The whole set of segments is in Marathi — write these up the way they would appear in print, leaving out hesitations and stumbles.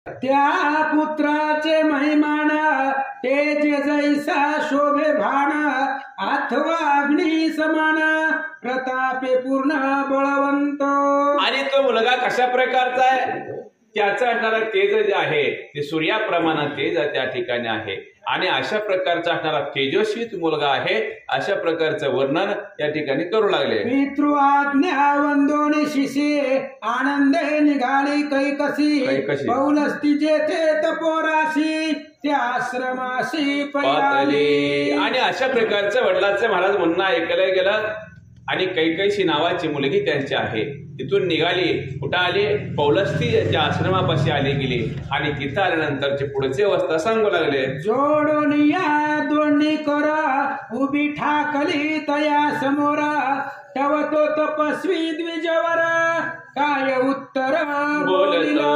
त्या पुत्राचे महिमान तेज जैसा शोभे भाण अथवा अग्नी समान प्रतापे पूर्ण बळवंत। आणि तो मुलगा कशा प्रकारचा आहे? त्याचं असणारा तेज जे आहे ते सूर्याप्रमाणे तेज त्या ठिकाणी आहे आणि अशा प्रकारचा असणारा तेजस्वी मुलगा आहे अशा प्रकारचं वर्णन त्या ठिकाणी करू लागले। पितृ आज्ञा वंदोनी शिशे आनंदे निघाली कैकसी पौलस्ती जेथे तपोराशी त्या आश्रमाशी पयाली। आणि अशा प्रकारचं वडिलांचं महाराज म्हणणं ऐकलं गेलं आणि कैकसी नावाची मुलगी त्यांची आहे। तिथून निघाली, कुठं आली? पौलस्ती यांच्या आश्रमापाशी आली गेली आणि तिथं आल्यानंतरचे पुढचे अवस्था सांगू लागले। जोडून या दोन्ही करा उभी ठाकली तया समोरा तवतो तपस्वी द्विजवर काय उत्तर बोलिला।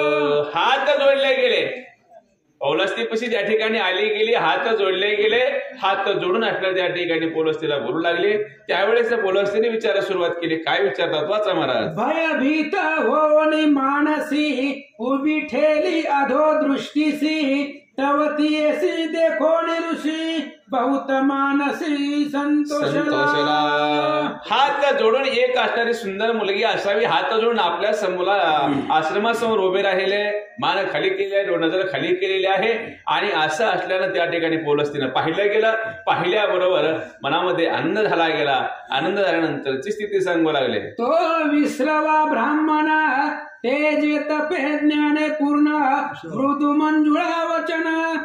हात जोडले गेले, पौलस्तीपाशी त्या ठिकाणी आली गेली, हात जोडले गेले, हात जोडून असल्या त्या ठिकाणी पौलस्तीला बोलू लागले। त्यावेळेस पौलस्तीने विचारायला सुरुवात केली। काय विचारतात वाचा महाराज। भयभीत होनी मानसी उभी ठेली अधो दृष्टीसी तवतीयसी देखोनी ऋषी बहुत मानसी संतोषला। हात जोडून एक असणारी सुंदर मुलगी असावी, हात जोडून आपल्या समोर आश्रमासमोर उभे राहिले, मान खाली केली आहे, नजर खाली केलेली आहे आणि असं असल्यानं त्या ठिकाणी पौलस्तीनं पाहिलं गेलं। पाहिल्याबरोबर मनामध्ये आनंद झाला गेला। आनंद झाल्यानंतरची स्थिती सांगू लागले। तो विश्रवा ब्राह्मण तेज तपे ज्ञाने पूर्ण मृदू मंजुळा वचन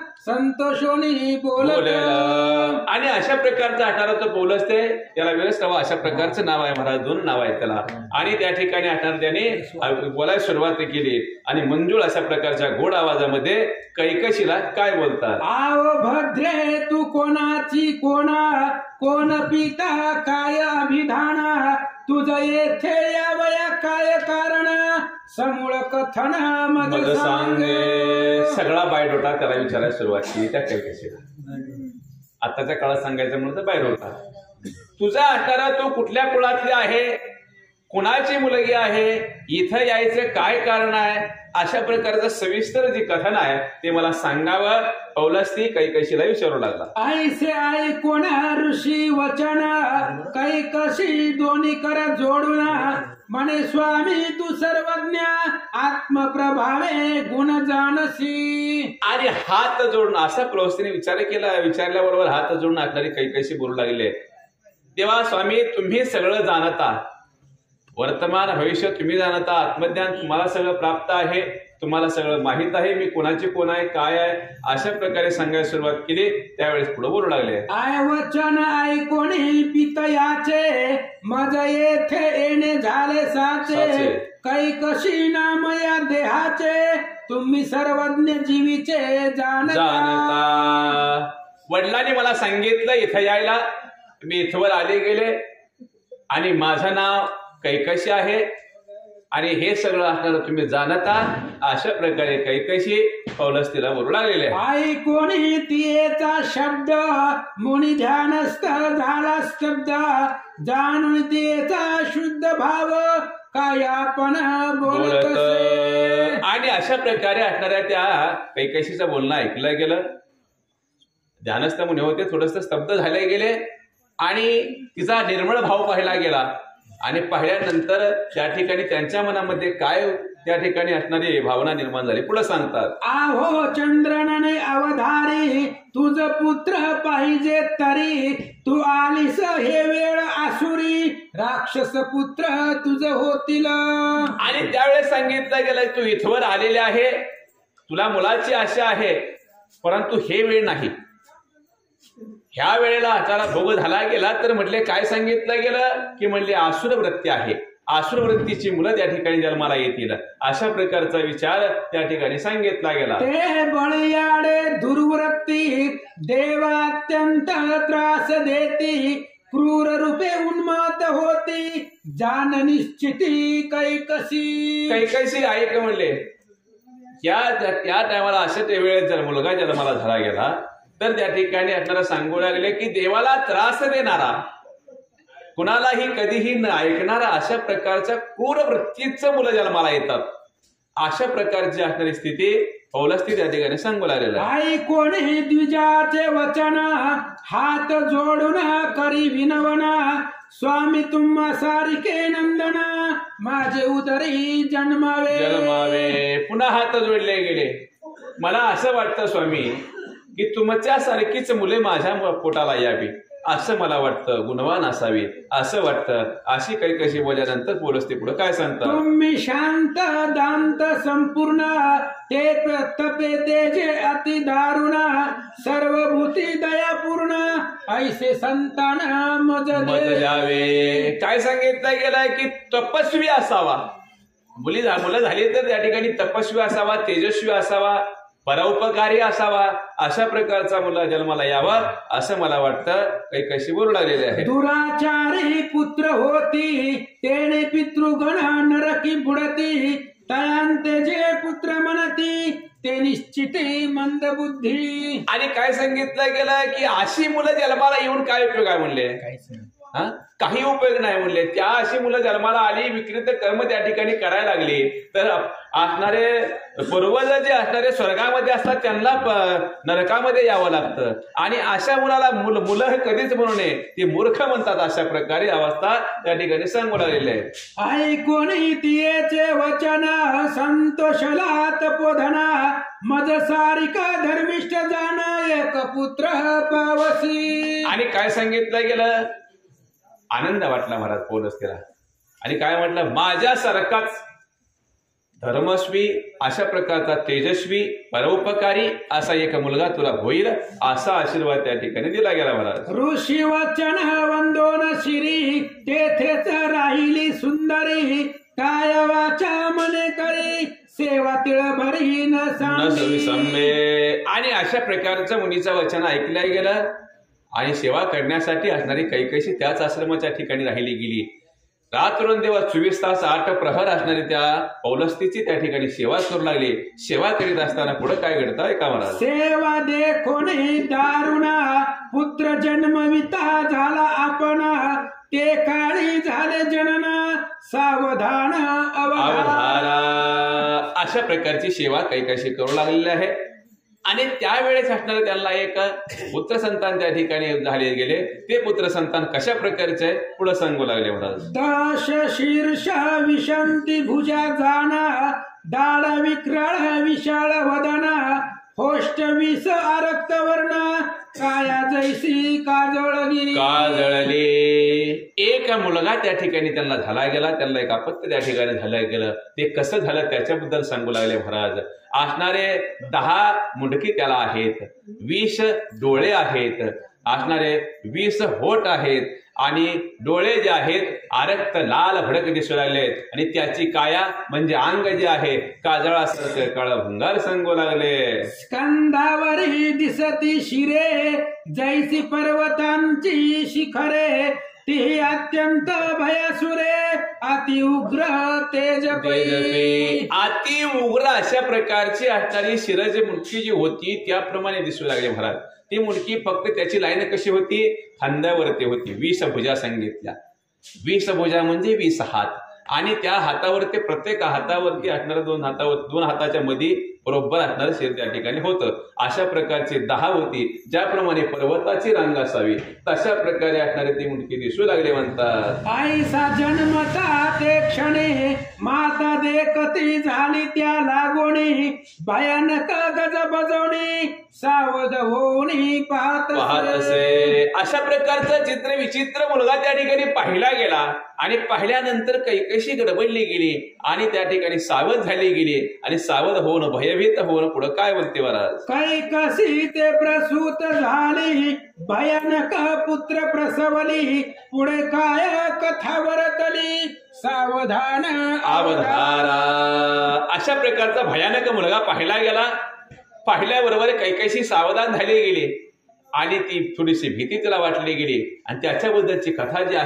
संतोषोनी बोलत। आणि अशा प्रकारचा असणारा तो पौलस्त्य, त्याला विरस्तवा अशा प्रकारचं नाव आहे महाराज, 2 नाव आहे त्याला। आणि त्या ठिकाणी असणार त्याने बोलायला सुरुवात केली आणि मंजूळ अशा प्रकारच्या गोड आवाजामध्ये कैकशीला काय बोलतात? आव भद्रे तू कोणाची कोणा कोण पिता काय अभिधान तुझ येथे यावया काय कारण समूळ कथन मग सांगे। सगळा बायोडोटा त्याला विचारायला सुरुवात केली त्या कैकशीला। आताच्या काळात सांगायचं म्हणून तर बायोडोटा, तुझा असणारा तू कुठल्या कुळातली आहे, कुणाची मुलगी आहे, इथं यायचं काय कारण आहे, अशा प्रकारचं सविस्तर जे कथन आहे ते मला सांगावं पौलस्ती कैकशीला विचारू लागला। ऐसे ऐकून ऋषी वचन कैकशी दोन्ही कर जोडून म्हणे स्वामी तू सर्वज्ञ आत्मप्रभावे गुण जानसी। आणि हात जोडून असा पौलस्तीने विचार केला। विचारल्याबरोबर हात जोडून असणारी कैकशी बोलू लागले, तेव्हा स्वामी तुम्ही सगळं जाणता, वर्तमान भविष्य तुम्ही जाणता, आत्मज्ञान तुम्हाला सगळं प्राप्त आहे, तुम्हाला सगळं माहित आहे मी कोणाची कोण आहे काय आहे, अशा प्रकारे सांगायला सुरुवात केली। त्यावेळेस पुढे बोलू लागले। आय वचन ऐकोणी पितयाचे मज येथे येणे झाले साचे कैकशी नाम या देहाचे तुम्ही सर्वज्ञ जीवीचे जानता। वडिलांनी मला सांगितलं इथं यायला, मी इथवर आले गेले आणि माझं नाव कैकशी आहे आणि हे सगळं असणारं तुम्ही जाणता, अशा प्रकारे कैकशी पौलस्तीला बोलू लागलेले आहे। ऐकोणी तिचा शब्द मुनी ध्यानस्थ झाला स्तब्ध जाणून तिचा शुद्ध भाव काय आपण बोलत। आणि अशा प्रकारे असणाऱ्या त्या कैकशीचं बोलणं ऐकलं गेलं। ध्यानस्थ मुनी होते, थोडंसं स्तब्ध झाले गेले आणि तिचा निर्मळ भाव पाहिला गेला आणि पाहिल्यानंतर त्या ठिकाणी त्यांच्या मनामध्ये काय त्या ठिकाणी असणारी भावना निर्माण झाली। पुढे सांगतात, आहो चंद्रनाने अवधारी तुझ पुत्र पाहिजे तरी तू आलीस हे वेळ आसुरी राक्षस पुत्र तुझ होतील। आणि त्यावेळेस सांगितलं गेलं तू इथवर आलेले आहे, तुला मुलाची आशा आहे, परंतु हे वेळ नाही, ह्या वेळेला त्याला भोग झाला गेला तर म्हटले काय सांगितलं गेलं की म्हणले आसुर वृत्ती आहे, आसुर वृत्तीची मुलं त्या ठिकाणी जन्माला येतील, अशा प्रकारचा विचार त्या ठिकाणी सांगितला गेला। ते बळयाडे दुर्वृत्ती देवा अत्यंत त्रास देती क्रूर रूपे उन्माद होती जान निश्चिती कैकशी ऐक म्हणले त्या टायमाला अशा वेळेत जर मुलगा जन्माला झाला गेला तर त्या ठिकाणी आपल्याला सांगू लागले की देवाला त्रास देणारा, कुणालाही कधीही न ऐकणारा अशा प्रकारच्या क्रूर वृत्तीचं मुलं जन्माला येतात अशा प्रकारची असणारी स्थिती पौलस्त्य त्या ठिकाणी सांगू लागलेला आहे. आई कोणी द्विजाचे वचन हात जोडून करी विनवना स्वामी तुम्हा सारिके नंदना माझे उदरी जन्मावे. पुन्हा हात जोडले गेले. मला असं वाटतं स्वामी की तुमच्यासारखीच मुले माझ्या पोटाला यावी असं मला वाटतं, गुणवान असावी असं वाटतं. अशी काही कशी बोलल्यानंतर पौलस्त्य पुढे काय सांगतात? तुम्ही शांत दांत संपूर्ण ते तपे तेजे अति दारुण सर्वभूती दयापूर्ण ऐसे संतान मज जावे. काय सांगितलं गेलंय की तपस्वी असावा. मुलं झाली तर त्या ठिकाणी तपस्वी असावा, तेजस्वी असावा, परोपकारी असावा, अशा प्रकारचा मुला जन्माला यावा असं मला वाटतं. काही कशी बोलू लागलेले आहे. दुराचारी पुत्र होती तेने पितृगण नरकी बुडती तयांते जे पुत्र म्हणती ते निश्चिते मंद बुद्धी. आणि काय सांगितलं गेलं की अशी मुलं जन्माला येऊन काय उपयोग आहे म्हणले? काही उपयोग नाही म्हणले. त्या अशी मुलं जन्माला आली, विकृत कर्म त्या ठिकाणी करायला लागली तर असणारे पूर्वज जे असणारे स्वर्गामध्ये असतात त्यांना नरकामध्ये यावं लागतं. आणि अशा मुलाला मुलं हे कधीच म्हणू नये, ती मूर्ख म्हणतात. अशा प्रकारे अवस्था त्या ठिकाणी सांगू लागलेली आहे. ऐकोणी तियेचे वचन संतोषला तपोधना मज सारिका धर्मिष्ठ जाण एक पुत्र पावसी. आणि काय सांगितलं गेलं? आनंद वाटला महाराज पौलस्त्याला. आणि काय म्हटलं? माझ्यासारखाच धर्मस्वी, अशा प्रकारचा तेजस्वी, परोपकारी असा एक मुलगा तुला होईल असा आशीर्वाद त्या ठिकाणी दिला गेला महाराज. ऋषी वचन वंदोन शिरी तेथेच राहिली सुंदरी काय वाचा मने करी सेवा तिळ भरी न संबे. आणि अशा प्रकारचं मुनीचं वचन ऐकलं गेलं आणि सेवा करण्यासाठी असणारी कैकशी त्याच आश्रमाच्या ठिकाणी राहिली गेली. रात्रंदिवस 24 तास 8 प्रहर असणारी त्या पौलस्त्याची त्या ठिकाणी सेवा करू लागली. सेवा करीत असताना पुढे काय घडतं ऐका महाराज. सेवा देखोने दारुणा पुत्र जन्मविता झाला आपण ते काळी झाले जनना सावधान अवधारा. अशा प्रकारची सेवा कैकशी करू लागलेली आहे. आणि त्यावेळेस असणारे त्यांना एक पुत्र संतान त्या ठिकाणी झाले गेले. ते पुत्र संतान कशा प्रकारचे पुढे सांगू लागले महाराज. दश शीर्ष विशंती भुजा जाना दाड विक्राळ विशाळ वदना होष्ट विष आरक्त वर्ण काया जैसी काजळली. एक मुलगा त्या ठिकाणी त्यांना झाला गेला. त्यांना एक अपत्य त्या ठिकाणी झालं गेलं. ते कसं झालं त्याच्याबद्दल सांगू लागले महाराज. असणारे 10 मुंडकी त्याला आहेत, 20 डोळे आहेत, असणारे 20 होठ आहेत आणि डोळे जे आहेत आरक्त लाल भडक दिसू लागले. आणि त्याची काया म्हणजे अंग जे आहे काजळासारखं काळ भंगार सांगू लागले. स्कंदावरी दिसती शिरे जैसी पर्वतांची शिखरे ती अत्यंत भयासुरे अति उग्र तेजपी. अति उग्र अशा प्रकारची असणारी शिरज मुंडकी जी होती त्याप्रमाणे दिसू लागले महाराज. ती मुंडकी फक्त त्याची लाईन कशी होती? खांद्यावरती होती. 20 भुजा सांगितल्या. 20 भुजा म्हणजे 20 हात. आणि त्या हातावरती प्रत्येक हातावरती असणाऱ्या 2 हाताच्या मध्ये बरोबर असणारं शेर त्या ठिकाणी होतं. अशा प्रकारची 10 होती. ज्याप्रमाणे पर्वताची रांग असावी तशा प्रकारे असणारे ती मुंडकी दिसू लागले म्हणतात. आईसा जन्मता ते क्षणे माता देखती झाली त्या लागोणी भयानक गज बजवणी सावध होऊनी पाहत असे. अशा प्रकारचं चित्र विचित्र मुलगा त्या ठिकाणी पाहिला गेला. आणि पाहिल्यानंतर कैकशी गडबडली गेली आणि त्या ठिकाणी सावध झाली गेली. आणि सावध होऊन भयभीत होऊन पुढे काय बोलते महाराज. कैकसी ते प्रसूत झाली भयानक पुत्र प्रसवली पुढे काय कथा वर्तली सावधान अवधारा. अशा प्रकारचा भयानक मुलगा पाहिला गेला. पाहिल्याबरोबर कैकशी सावधान झाली गेली आणि ती थोडीशी भीती तिला वाटली गेली. आणि त्याच्याबद्दलची कथा जी आहे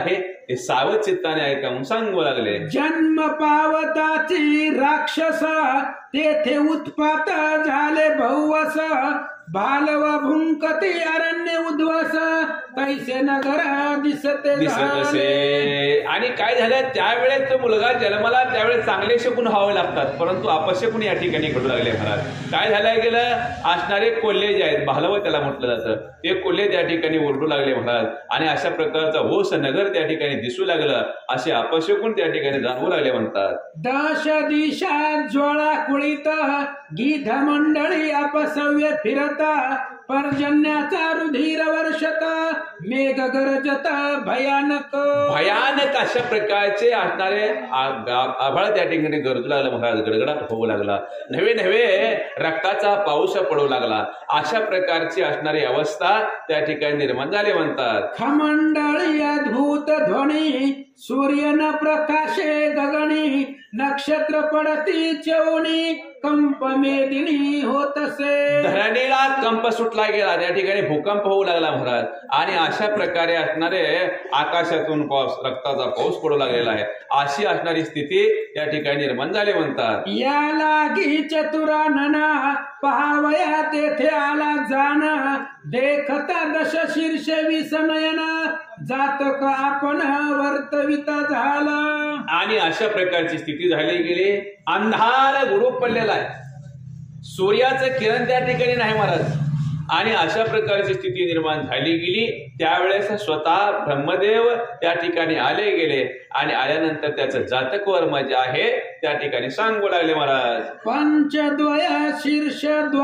ते सावध चित्ताने ऐकावून सांगू लागले. जन्म पावताची राक्षस तेथे उत्पात झाले बहुवस बालव भुंकती अरण्य उद्वस कैसे नगर दिसते दिसतसे. आणि काय झालं त्यावेळेस तो मुलगा जन्माला त्यावेळेस चांगले शकून व्हावे लागतात, परंतु अपशकून या ठिकाणी घडू लागले महाराज. काय झालं गेलं असणारे कोल्हे जे आहेत भालव त्याला म्हटलं जातं, ते कोल्हे त्या ठिकाणी ओरडू लागले महाराज. आणि अशा प्रकारचा होस नगर त्या ठिकाणी दिसू लागलं, असे अपशकून त्या ठिकाणी जाणवू लागले म्हणतात. दश दिशा ज्वाळा कुळीत गीध मंडळी अपसव्य फिरता पर्जन्याचा रुधिर वर्षत मेघ गरजत भयानक. भयानक अशा प्रकारचे असणारे आभाळ त्या ठिकाणी गरजू लागला महाराज. गडगडाट होऊ लागला, नव्हे नव्हे रक्ताचा पाऊस पडू लागला. अशा प्रकारची असणारी अवस्था त्या ठिकाणी निर्माण झाली म्हणतात. खमंडळी अद्भुत ध्वनी सूर्य न प्रकाशे गगनी नक्षत्र पडती चवणी कंप मेदिनी होतसे. धरणीला कंप सुटला गेला, त्या ठिकाणी भूकंप होऊ लागला महाराज. आणि अशा प्रकारे असणारे आकाशातून पाऊस रक्ताचा पाऊस पडू लागलेला आहे. अशी असणारी स्थिती त्या ठिकाणी निर्माण झाली म्हणतात. या लागी चतुरानना पहावया तेथे आला जाना देखता दश शीर्ष विसनयन जातक आपण वर्तविता झाला. आणि अशा प्रकारची स्थिती झाली गेली. अंधार गुरूप पडलेला आहे, सूर्याचं किरण त्या ठिकाणी नाही महाराज. आणि अशा प्रकारची स्थिती निर्माण झाली गेली. त्यावेळेस स्वतः ब्रह्मदेव त्या ठिकाणी आले गेले आणि आल्यानंतर त्याचं जातक वर्म जे आहे त्या ठिकाणी सांगू लागले महाराज. पंचद्वय शीर्ष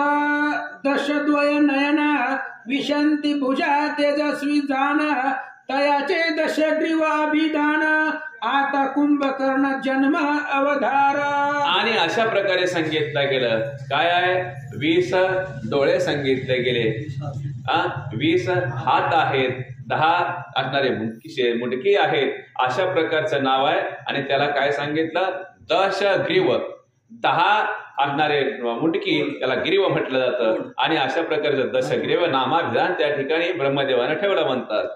दशद्वय नयना विशंती भुजा तेजस्वी जाना तयाचे दशग्रीवाभिधान आता कुंभकर्ण जन्म अवधारा. आणि अशा प्रकारे सांगितलं गेलं. काय आहे? 20 डोळे सांगितले गेले, 20 हात आहेत, 10 असणारे मुंडकी आहेत. अशा प्रकारचं नाव आहे. आणि त्याला काय सांगितलं? दशग्रीव, 10 असणारे मुंडकी त्याला ग्रीव म्हटलं जातं. आणि अशा प्रकारचं दशग्रीव नामाभिधान त्या ठिकाणी ब्रह्मदेवानं ठेवलं म्हणतात.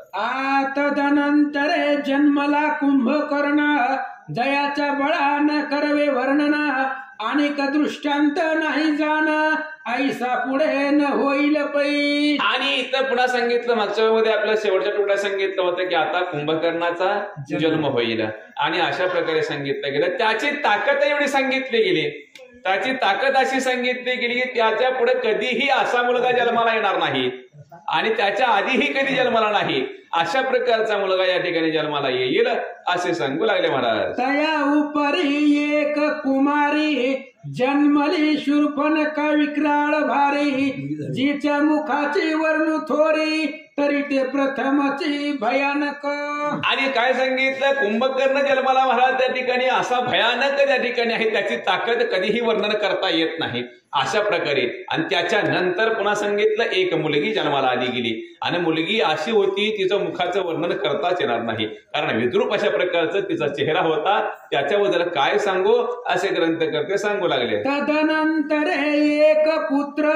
आतदनंतरे जन्मला कुंभकर्ण जयाच्या बळान करवे वर्णन अनेक दृष्टांत नाही जाणा ऐसा पुढे न होईल पै. आणि इथं पुन्हा सांगितलं, मागच्या मध्ये आपल्या शेवटच्या तुकड्यात सांगितलं होतं की आता कुंभकर्णाचा जन्म होईल. आणि अशा प्रकारे सांगितलं गेलं. त्याची ताकद एवढी सांगितली गेली, त्याची ताकद अशी सांगितली गेली की त्याच्या पुढे कधीही असा मुलगा जन्माला येणार नाही आणि त्याच्या आधीही कधी जन्माला नाही. अशा प्रकारचा मुलगा या ठिकाणी जन्माला येईल असे सांगू लागले महाराज. तया उपरी एक कुमारी जन्मली शूर्पणखा विक्राळ भारी जिच्या मुखाची वर्णू थोरी तरी ते प्रथमची भयानक. आणि काय सांगितलं? कुंभकर्ण जन्माला महाराज त्या ठिकाणी असा भयानक त्या ठिकाणी आहे, त्याची ताकद कधीही वर्णन करता येत नाही अशा प्रकारे. आणि त्याच्या नंतर पुन्हा सांगितलं एक मुलगी जन्माला आली गेली आणि मुलगी अशी होती तिचं मुखाचं वर्णन करताच येणार नाही, कारण विद्रूप अशा प्रकारचं तिचा चेहरा होता. त्याच्याबद्दल काय सांगू असे ग्रंथकर्ते सांगू लागले. तदनंतर एक पुत्र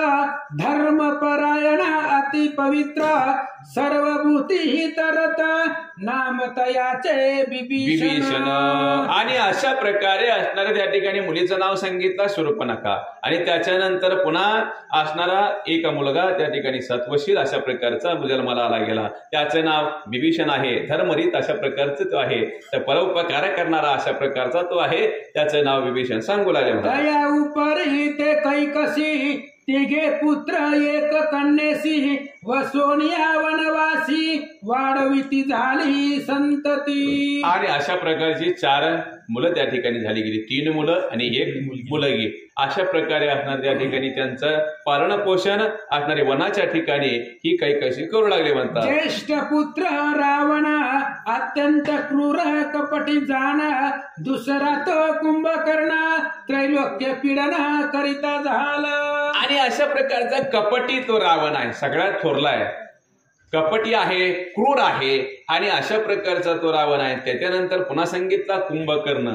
धर्मपरायण अति पवित्र सर्वभूती तरत नाम तयाचे विभीषण. आणि अशा प्रकारे असणाऱ्या त्या ठिकाणी मुलीचं नाव सांगितलं शूर्पणखा. आणि त्याच्यानंतर पुन्हा असणारा एक मुलगा त्या ठिकाणी सत्वशील अशा प्रकारचा जन्माला आला गेला, त्याचं नाव विभीषण आहे. धर्मरीत अशा प्रकारचं तो आहे, तर परोपकार करणारा अशा प्रकारचा तो आहे, त्याचं नाव विभीषण सांगू लागले. दया उपरी ते कैकसी तिघे पुत्र एक कन्येसी वसोनिया वनवासी वाढविती झाली संतती. आणि अशा प्रकारची 4 मुलं त्या ठिकाणी झाली गेली, 3 मुलं आणि 1 मुलगी. अशा प्रकारे असणार त्या ठिकाणी त्यांचं पालन पोषण असणारे वनाच्या ठिकाणी ही काही कशी करू लागले म्हणतात. ज्येष्ठ पुत्र रावण अत्यंत क्रूर कपटी जाणा दुसरा तो कुंभकर्ण त्रैलोक्य पीडना करिता झाला. आणि अशा प्रकारचा कपटी तो रावण आहे, सगळ्यात थोरला आहे, कपटी आहे, क्रूर आहे. आणि अशा प्रकारचा तो रावण आहे. त्याच्यानंतर पुन्हा सांगितला कुंभकर्ण,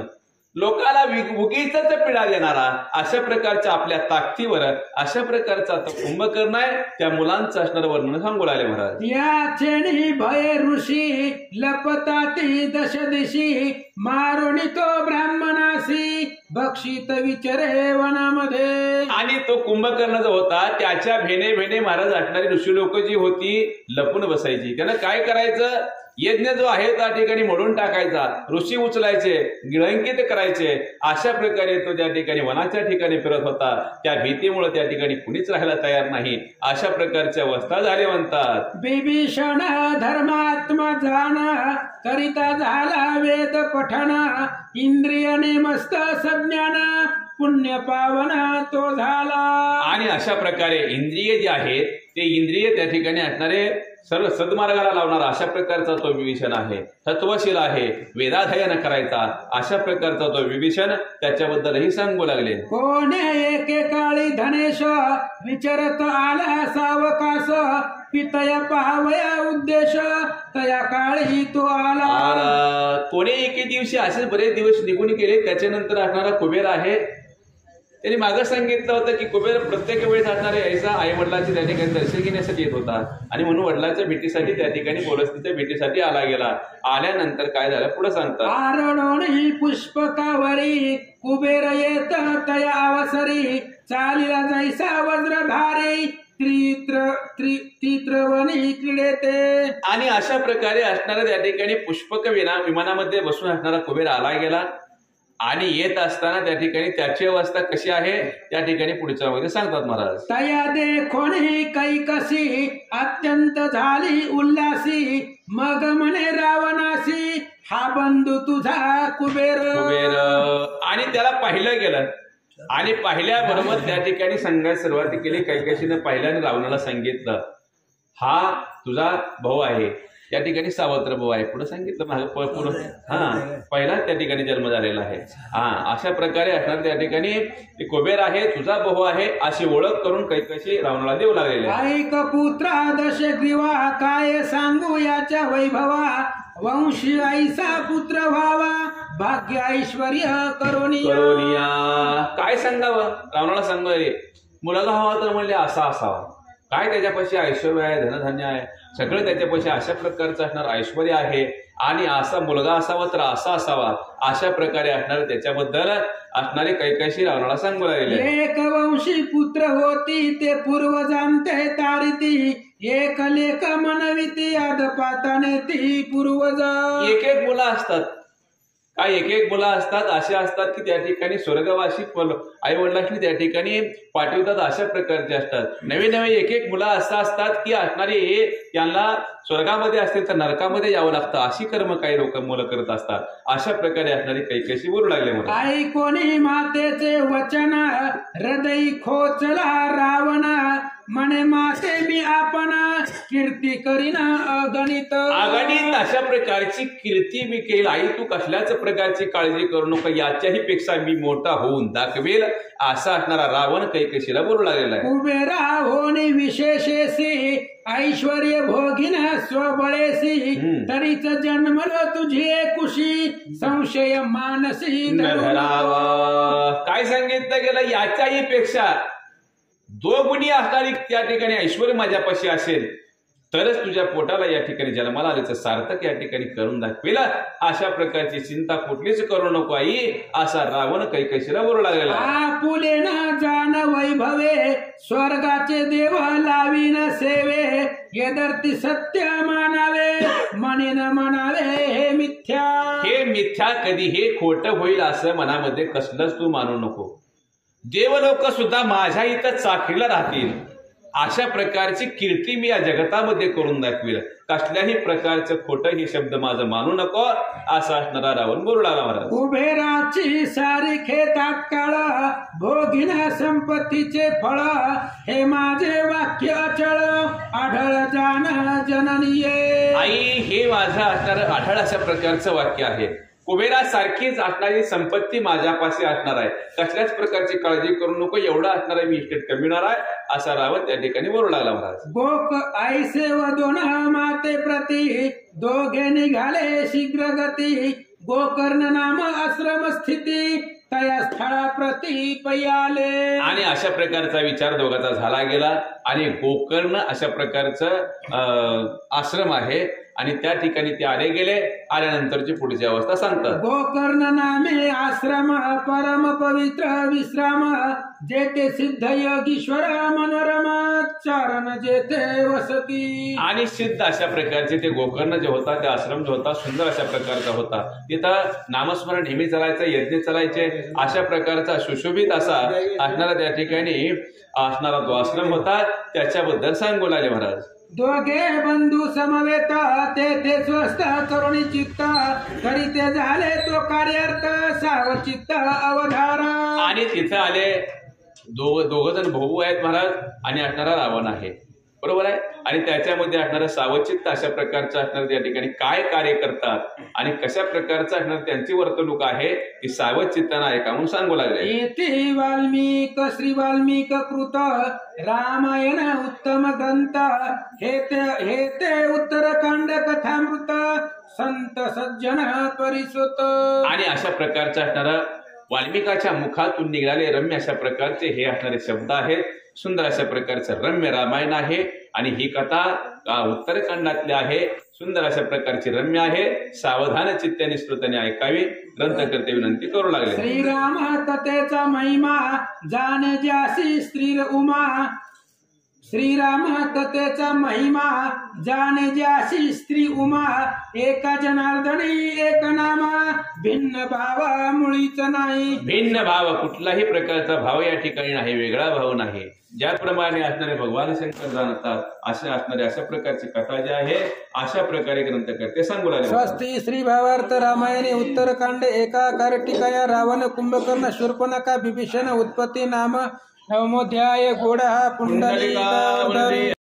लोकाला उगीच पीडा देणारा अशा प्रकारच्या आपल्या ताकदीवर अशा प्रकारचा तो कुंभकर्ण आहे. त्या मुलांचं असणारं वर्णन सांगू लागले महाराज. या चेणी भय ऋषी लपताती दश दिशी मारुणी तो ब्राह्मणासी भक्षित विचरे वनामध्ये. आणि तो कुंभकर्ण जो होता त्याच्या भेने भेने महाराज असणारी ऋषी लोक जी होती लपून बसायची. त्यानं काय करायचं, यज्ञ जो आहे त्या ठिकाणी मोडून टाकायचा, ऋषी उचलायचे, गिळंकित करायचे. अशा प्रकारे तो त्या ठिकाणी वनाच्या ठिकाणी फिरत होता. त्या भीतीमुळे त्या ठिकाणी कुणीच राहायला तयार नाही. अशा प्रकारच्या अवस्था झाले म्हणतात. बिभीषण धर्मात्मा जाना करिता झाला वेद पठण इंद्रियने मस्त सज्ञान पुण्य पावना तो झाला. आणि अशा प्रकारे इंद्रिय जे आहेत ते इंद्रिय त्या ठिकाणी असणारे सर्व सद्मार्गाला लावणारा अशा प्रकारचा तो विभीषण आहे. तत्वशील आहे, वेदाध्ययन करायचा अशा प्रकारचा तो विभीषण. त्याच्याबद्दलही सांगू लागले. कोणे एकेकाळी धनेश विचारत आला सावकाश पितय पाहावया उद्देश तया काळी तो आला. कोणे एके दिवशी असेच बरेच दिवस निघून गेले. त्याच्यानंतर असणारा कुबेर आहे. त्यांनी मागं सांगितलं होतं की कुबेर प्रत्येक वेळेस असणारे ऐसा आई वडिलांची त्या ठिकाणी दर्शन घेण्यासाठी येत होता आणि म्हणून वडिलांच्या भेटीसाठी त्या ठिकाणी पोरस्तीच्या भेटीसाठी आला गेला. आल्यानंतर काय झालं पुढे सांगतात. आरणोणी पुष्पकावरी कुबेर येत तया अवसरी चालीला जैसा वज्रधारी त्रित्रवनी क्रीडेते. आणि अशा प्रकारे असणाऱ्या त्या ठिकाणी पुष्पक विमानामध्ये बसून असणारा कुबेर आला गेला आणि येत असताना त्या ठिकाणी त्याची अवस्था कशी आहे त्या ठिकाणी पुढच्या मध्ये सांगतात महाराज. तया देखोनी कैकसी अत्यंत झाली उल्हासी मग म्हणे रावणासी हा बंधू तुझा कुबेर. आणि त्याला पाहिलं गेलं आणि पाहिल्याबरोबर त्या ठिकाणी सांगायला सुरुवात केली. कैकसीनं पाहिल्याने रावणाला सांगितलं हा तुझा भाऊ आहे. त्या ठिकाणी सावत्र भाऊ आहे. पुढे सांगितलं पुढं पहिलाच त्या ठिकाणी जन्म झालेला आहे. अशा प्रकारे असणार त्या ठिकाणी कुबेर आहे, तुझा भाऊ आहे अशी ओळख करून कैकसी रावणाला देऊ लागलेले. ऐक पुत्रा दशग्रीवा काय सांगू याच्या वैभवा वंशी ऐसा पुत्र व्हावा भाग्य ऐश्वर्य करोनिया. काय सांगावं रावणाला सांगावे. मुलगा हवा तर म्हणले असा असावा. काय त्याच्यापाशी ऐश्वर्य आहे, धनधान्य आहे, सगळं त्याच्यापाशी अशा प्रकारचं असणार ऐश्वर्य आहे आणि असा मुलगा असावा तर असा असावा अशा प्रकारे असणार त्याच्याबद्दल असणारे कैकसी रावणाला सांगू लागले. एक वंशी पुत्र होती ते पूर्वजांते तारिती एक लेख मनविती आदपाताने ती पूर्वज. एक एक मुलं असतात. काय एक एक मुलं असतात असे असतात की त्या ठिकाणी स्वर्गवासी आई वडिलांनी त्या ठिकाणी पाठवतात अशा प्रकारचे असतात. नवे नवे एक एक मुलं असं असतात की असणारे त्यांना स्वर्गामध्ये असतील तर नरकामध्ये यावं लागतं अशी कर्म काही लोक मुलं करत असतात. अशा प्रकारे असणारी कैकसी बोलू लागले. आई कोणी मातेचे वचन हृदय खोचला रावण म्हणे माते मी आपण कीर्ती करीना अगणित. अशा प्रकारची कीर्ती मी केली. आई तू कसल्याच प्रकारची काळजी करू नको, याच्याही पेक्षा मी मोठा होऊन दाखवेल असा असणारा रावण कैकसीला बोलू लागलेला आहे. कुबेरा होणे विशेषेसी ऐश्वर्य भोगिन स्वबळेसी तरीच जन्मल तुझी कुशी संशय मानसी धरावा. काय सांगितलं गेलं याच्याही पेक्षा दोगुणी असणारी त्या ठिकाणी ऐश्वर्य माझ्यापाशी असेल तरच तुझ्या पोटाला या ठिकाणी जन्माला आल्याचं सार्थक या ठिकाणी करून दाखवेल. अशा प्रकारची चिंता कुठलीच करू नको आई असा रावण कैकसीला बोलू लागलेला. आपुले ना जाण वैभवे स्वर्गाचे देव लावीन सेवे यदर्ती सत्य मानावे म्हणेन म्हणावे हे मिथ्या. हे मिथ्या कधी हे खोटं होईल असं मनामध्ये कसलंच तू मानू नको. देवलोक सुद्धा माझ्या इथं चाकरीला राहतील अशा प्रकारची कीर्ती मी या जगतामध्ये करून दाखवेल. कसल्याही प्रकारचं खोटं हे शब्द माझं मानू नको असा असणारा रावण बोलू लागला. महाराज कुबेराची सारिखे तात्काळ भोगिना संपत्तीचे फळ हे माझे वाक्य अचळ आढळ जाण जननीये. आई हे माझं असणारं आढळ अशा प्रकारचं वाक्य आहे. कुबेरासारखीच असणारी संपत्ती माझ्यापाशी असणार आहे. कसल्याच प्रकारची काळजी करू नको, एवढा असणार आहे मी इस्टेट कमिणार आहे असा रावण त्या ठिकाणी बोलू लागला. महाराज गोक ऐसे व दोन माते प्रती दोघे निघाले शीघ्र गती गोकर्ण नाम आश्रम स्थिती तया स्थळा प्रती पयाले. आणि अशा प्रकारचा विचार दोघांचा झाला गेला आणि गोकर्ण अशा प्रकारचं आश्रम आहे आणि त्या ठिकाणी ते आले गेले. आल्यानंतरची पुढची अवस्था सांगतात. गोकर्ण नामे आश्रम परम पवित्र विश्राम जेते सिद्ध योगीश्वर मनोरम चरण जेते वसती. आणि सिद्ध अशा प्रकारचे ते गोकर्ण जे होता, ते आश्रम जो होता सुंदर अशा प्रकारचा होता. तिथं नामस्मरण नेहमी चालायचं, यज्ञ चालायचे, अशा प्रकारचा सुशोभित असा असणारा त्या ठिकाणी असणारा तो आश्रम होता. त्याच्याबद्दल सांगू लागले महाराज. दोघे बंधू समवेत ते स्वस्थ करुणी चित्त तरी ते झाले तो कार्यार्थ सावचित्त अवधारा. आणि तिथे आले दोघ जण भाऊ आहेत महाराज आणि असणारा रावण आहे, बरोबर आहे. आणि त्याच्यामध्ये असणारं सावचित्त अशा प्रकारचं असणार त्या ठिकाणी काय कार्य करतात आणि कशा प्रकारचं असणार त्यांची वर्तणूक आहे ती सावचित्तानं ऐका म्हणून सांगू लागले. येथे वाल्मिक श्री वाल्मिक कृत रामायण उत्तम ग्रंथ हे ते उत्तरकांड कथामृत संत सज्जन परिसुत. आणि अशा प्रकारचं असणारं वाल्मिकाच्या मुखातून निघाले रम्य अशा प्रकारचे हे असणारे शब्द आहेत. सुंदर अशा प्रकारचं रम्य रामायण आहे आणि ही कथा उत्तरकांडातली आहे. सुंदर अशा प्रकारची रम्य आहे. सावधान चित्ताने श्रोत्याने ऐकावी ग्रंथकर्ते विनंती करू लागले. श्रीराम कथेचा महिमा जाणे ज्यासी स्त्री उमा. श्रीराम कथेचा महिमा जाणे ज्यासी स्त्री उमा. एका जनार्दनी एक नामा भिन्न भावा मुळीच नाही. भिन्न भाव कुठलाही प्रकारचा भाव या ठिकाणी नाही, वेगळा भाव नाही. ज्याप्रमाणे असणारे भगवान शंकर जाणतात अशा असणारे अशा प्रकारची कथा जी आहे अशा प्रकारे ग्रंथकर्ते सांगू लागले. स्वस्ती श्री भावार्थ रामायणे उत्तरकांड एकाकार टीकाया रावण कुंभकर्ण शूर्पणखा विभीषण उत्पत्ती नाम नवमोध्याय. घोडा पुंडलिका